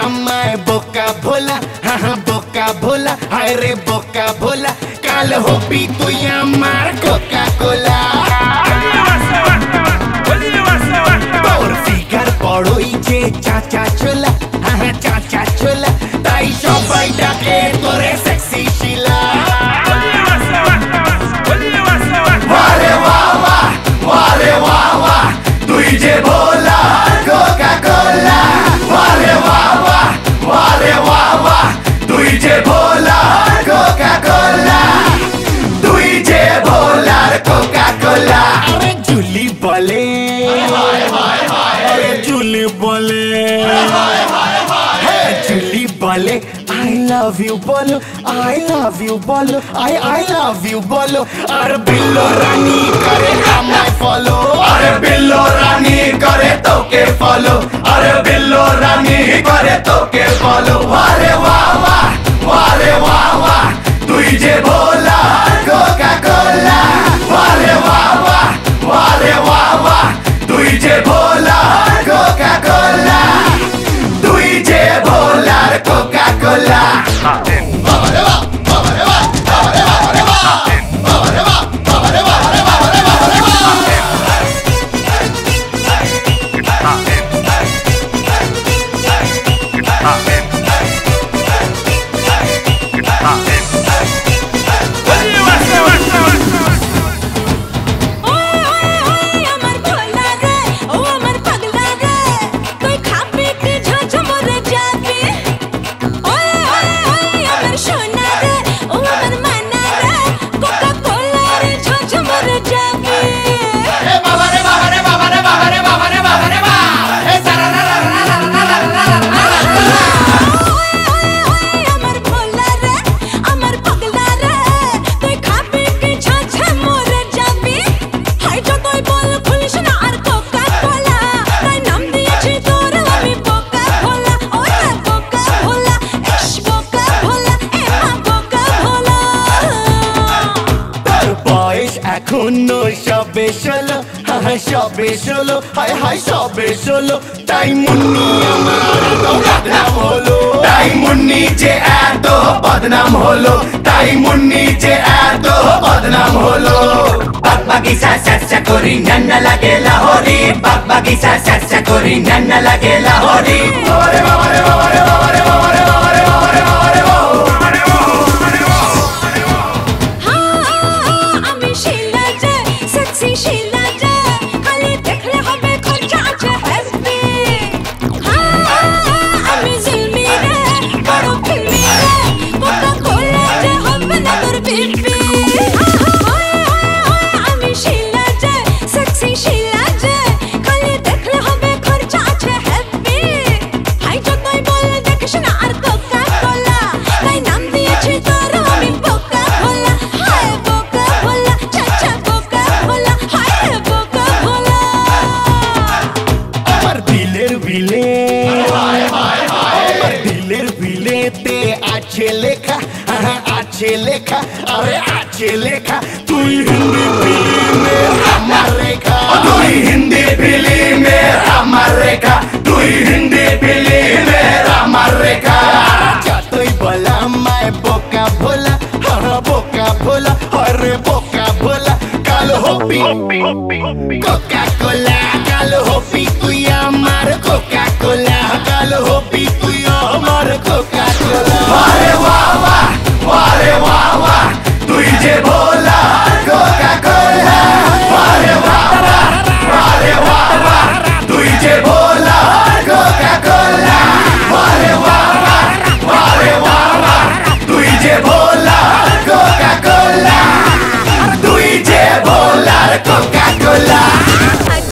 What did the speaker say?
আমায় বোকা ভোলা, বোকা ভোলা, হায় রে বোকা ভোলা, কাল হবি তুই আমার কোকা কোলা। তোর ফিগার বড়ই যে চাচা ছোলা, চাচা ছোলা, তাই সবাই ডাকে তোরে সেক্সি শিলা। ওয়ারে বাবা, ওয়ারে বাবা, তুই যে ভোলা কোকা কোলা। ওয়ারে বাবা, ওয়ারে বাবা, তুই যে ভোলা কোকা কোলা, তুই যে ভোলার কোকা কোলা। আরে জুলি বলে, আরে জুলি বলে, জুলি বলে I love you বলো, I love you বলো, I love you বলো। আর বিল্লো রানী করে আমায় ফলো, আরে বিল্লো রানী করে তোকে ফলো, আরে বিল্লো রানী করে তোকে ফলো। ওয়ারে বাবা, ওয়ারে বাবা, তুই যে ভোলা কোকা কোলা। ওয়ারে বাবা, ওয়ারে বাবা, তুই যে ভোলা কোকা কোলা, তুই যে ভোলার কোকা কোলা। এখনো সবে ষোলো, সবে ষোলো, হায় হায় সবে ষোলো, তাই মুন্নি আমার বদনাম হলো, তাই মুন্নি যে এত বদনাম হলো, তাই মুন্নি যে এত বদনাম হলো। বাগ বাগিচা চেষ্টা করি নান্না লাগে লাহোরি, বাগ বাগিচা চেষ্টা করি নান্না লাগে লাহোরি। বাবারে বাবারে বাবারে বাবারে বাবারে বাবারে বাবারে বাবারে আছে লেখা, আছে লেখা, আরে আছে লেখা, তুই হিন্দি ফিল্মের আমার রেখা, তুই হিন্দি ফিল্মের আমার রেখা, তুই হিন্দি ফিল্মের আমার রেখা। যতই বলা আমায় বোকা ভোলা, বোকা ভোলা, আরে বোকা ভোলা, কাল হবি কোকা কোলা, কাল হবি তুই আমার কোকা কোলা, কাল হবি তুই আমার কোকা কোলা। ওয়ারে বাবা, ওয়ারে বাবা,